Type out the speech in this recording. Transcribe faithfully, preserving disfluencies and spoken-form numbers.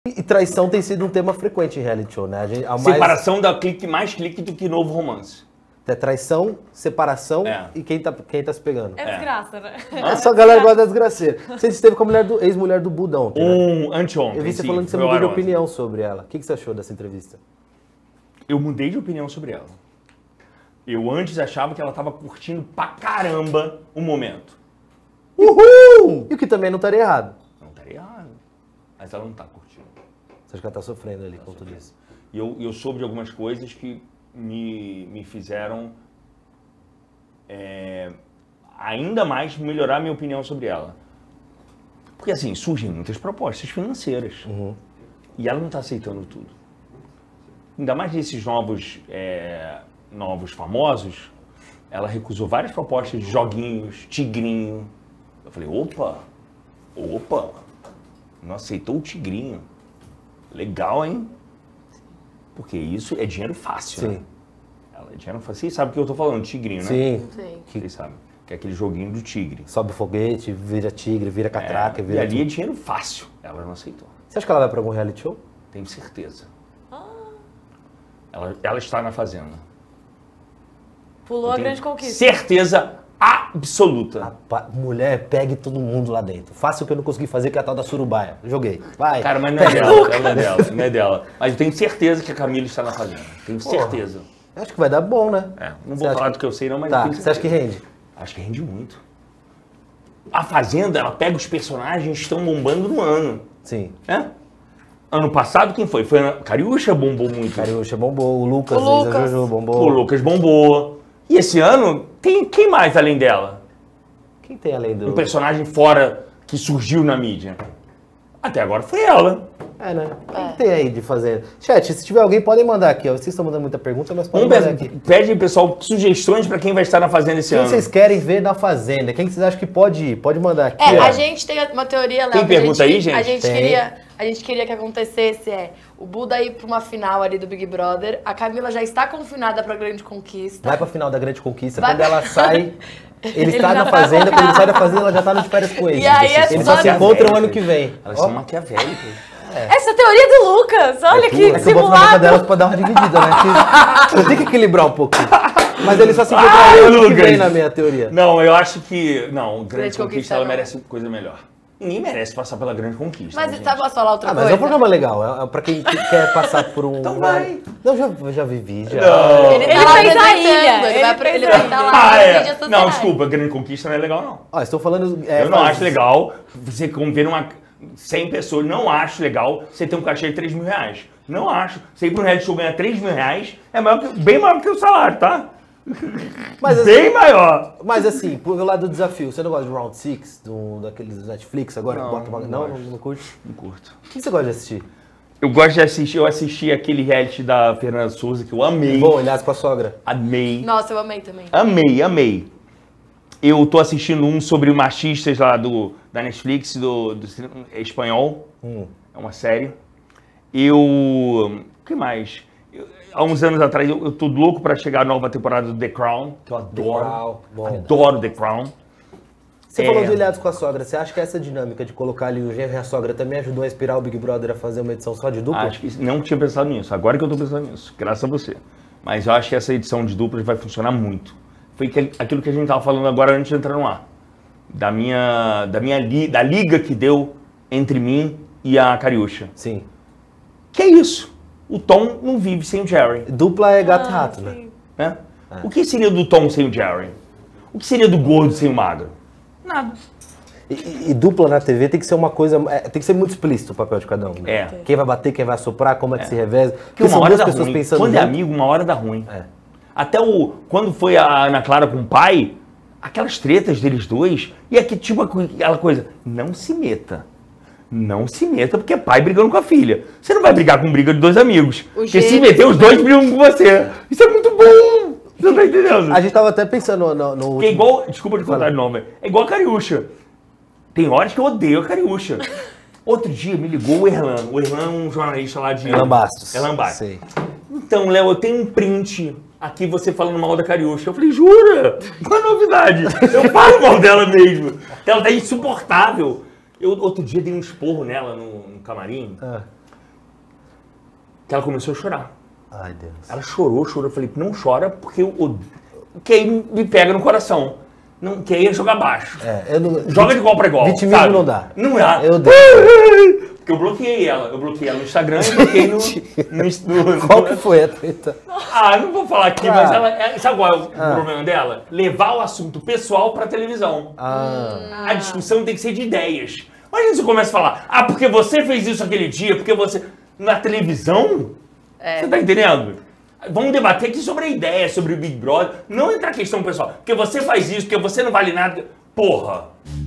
E traição tem sido um tema frequente em reality show, né? A gente, a mais... Separação dá clique, mais clique do que novo romance. É traição, separação É. e quem tá, quem tá se pegando. É desgraça, né? É só a galera que gosta da desgraceira. Você esteve com a mulher do, ex-mulher do Buda ontem, né? Um anteontem. Eu vi você sim, falando que você foi mudou de ontem. opinião sobre ela. O que que você achou dessa entrevista? Eu mudei de opinião sobre ela. Eu antes achava que ela tava curtindo pra caramba o momento. Uhul! E o que também não estaria errado. Não estaria errado. Mas ela não tá curtindo. Você acha que ela tá sofrendo ali com tudo isso? E eu, eu soube de algumas coisas que me, me fizeram é, ainda mais melhorar minha opinião sobre ela. Porque assim, surgem muitas propostas financeiras. Uhum. E ela não tá aceitando tudo. Ainda mais desses novos, é, novos famosos, ela recusou várias propostas de joguinhos, tigrinho. Eu falei, opa, opa, não aceitou o tigrinho. Legal, hein? Porque isso é dinheiro fácil, Sim. né? Ela é dinheiro fácil. Vocês sabem o que eu tô falando, tigrinho, né? Sim. Sim. Vocês sabem. Que é aquele joguinho do tigre. Sobe o foguete, vira tigre, vira catraca, É, vira e ali tudo. é dinheiro fácil. Ela não aceitou. Você acha que ela vai pra algum reality show? Tenho certeza. Ela, ela está na Fazenda. Pulou Eu a tenho grande conquista. Certeza absoluta. Rapaz, mulher, pegue todo mundo lá dentro. Faça o que eu não consegui fazer, que é a tal da surubaia. Joguei. Vai. Cara, mas não é dela, não é dela, não é dela. Mas eu tenho certeza que a Camila está na Fazenda. Tenho certeza. Eu acho que vai dar bom, né? É, não Você vou acha falar que- do que eu sei não, mas eu Tá, tenho você acha que certeza. rende? Acho que rende muito. A Fazenda, ela pega os personagens que estão bombando no ano. Sim. É? Ano passado, quem foi? Foi a Cariúcha, bombou muito. Cariúcha bombou, o Lucas, O Luiz, a Lucas. Jojo bombou. O Lucas bombou. E esse ano, tem quem mais além dela? Quem tem além do... Um personagem fora que surgiu na mídia. Até agora foi ela. É, né? Quem que tem aí de fazer? Chat, se tiver alguém, podem mandar aqui, ó. Vocês estão mandando muita pergunta, mas podem Vamos mandar pe- aqui. pede, pessoal, sugestões para quem vai estar na Fazenda esse Quem ano. vocês querem ver na Fazenda? Quem que vocês acham que pode ir? Pode mandar aqui, É, ó. a gente tem uma teoria, Léo. Tem que a pergunta aí, gente? A gente, Tem. queria, a gente queria que acontecesse é o Buda ir pra uma final ali do Big Brother. A Camila já está confinada pra Grande Conquista. Vai pra final da Grande Conquista. Vai- Quando ela sai, ele Ele está já na tá- Fazenda. Quando ele sai da Fazenda, ela já tá no de férias com ele. E aí é Eles só só se na- encontram ano que vem. Elas Ó, são maquiavélicas. Essa teoria do Lucas, olha que é que eu boto na boca simulado. delas pra dar uma dividida, né? Que eu tenho que equilibrar um pouquinho. Mas ele só se encontra Ai, ano que Lucas. vem na minha teoria. Não, eu acho que... Não, Grande, Grande Conquista, Conquista ela não. merece coisa melhor. Ninguém merece passar pela Grande Conquista. Mas né, gente? sabe, posso falar outra Ah, mas coisa? é um programa legal. É pra quem que quer passar por um... Então vai. Não, já, eu já vivi, já. Não. Ele, tá Ele lá fez a apresentando, ilha, Ele, ele vai, pra- fez ele a vai ilha. estar lá Ah, nas é. mídias Não, sociais. desculpa, Grande Conquista não é legal, não. Ó, estou falando... é, eu não faz- acho legal você conviver numa cem pessoas. Não acho legal você ter um cachê de três mil reais. Não acho. Você ir para um reality show ganhar três mil reais é maior que, bem maior que o salário, tá? Mas assim, Bem maior. mas assim, por lado do desafio, você não gosta de Round six, do, daqueles Netflix agora? Não, que bota uma... não não, gosto. não, não curte? Não curto. O que você gosta de assistir? Eu gosto de assistir, eu assisti aquele reality da Fernanda Souza que eu amei. Bom, aliás, com a sogra. Amei. Nossa, eu amei também. Amei, amei. Eu tô assistindo um sobre machistas lá do, da Netflix, do, do cinema espanhol. Hum. É uma série. Eu... O que mais? Eu- há uns anos atrás, eu, eu tô louco pra chegar a nova temporada do The Crown, que eu adoro. Crown, bom. Adoro The Crown. Você É. falou do Ilhados com a sogra. Você acha que essa dinâmica de colocar ali o genro e a sogra também ajudou a inspirar o Big Brother a fazer uma edição só de dupla? Acho que não tinha pensado nisso. Agora que eu tô pensando nisso, graças a você. Mas eu acho que essa edição de duplas vai funcionar muito. Foi que- aquilo que a gente tava falando agora antes de entrar no ar. Da minha, da minha li, da liga que deu entre mim e a Cariúcha. Sim. Que é isso? O Tom não vive sem o Jerry, Dupla é gato Ah, rato, né? sim. né? O que seria do Tom sem o Jerry? O que seria do gordo sem o magro? Nada. E, e- e dupla na T V tem que ser uma coisa. é, tem que ser muito explícito o papel de cada um. né? É. Quem vai bater, quem vai soprar, como é que se reveza. Porque Porque uma são hora duas dá pessoas ruim. pensando Quando é junto. amigo, uma hora dá ruim. É. Até o... Quando foi a Ana Clara com o pai, aquelas tretas deles dois, e aqui tipo aquela coisa, não se meta. Não se meta, porque é pai brigando com a filha. Você não vai brigar com briga de dois amigos. O Porque se gênero- meter, os dois brigam com você. Isso é muito bom. Você não tá entendendo? A gente tava até pensando no. no Que é último- igual, desculpa de contar Fala. de nome, é igual a Cariúcha. Tem horas que eu odeio a Cariúcha. Outro dia me ligou o Erlan. O Erlan é um jornalista lá de... Erlan Bastos. Erlan Bastos. Sei. Então, Léo, eu tenho um print aqui você falando mal da Cariúcha. Eu falei, jura? Qual a novidade? Eu falo mal dela mesmo. Ela tá insuportável. Eu outro dia dei um esporro nela no, no camarim. Ah. que ela começou a chorar. Ai, Deus. Ela chorou, chorou. Eu falei, não chora, porque o que aí me pega no coração. Não, que aí é jogar baixo. É, eu não, Joga de igual pra igual. Vitimismo sabe? não dá. Não dá. Eu dei. Porque eu bloqueei ela. Eu bloqueei ela no Instagram e bloqueei no, no, no... Qual que foi a treta? Ah, não vou falar aqui, Ah. mas ela... é- Sabe qual é o Ah. problema dela? Levar o assunto pessoal pra televisão. Ah, A discussão tem que ser de ideias. Imagina se você começa a falar, ah, porque você fez isso aquele dia, porque você... Na televisão? É. Você tá entendendo? Vamos debater aqui sobre a ideia, sobre o Big Brother. Não entrar questão pessoal. Porque você faz isso, porque você não vale nada. Porra!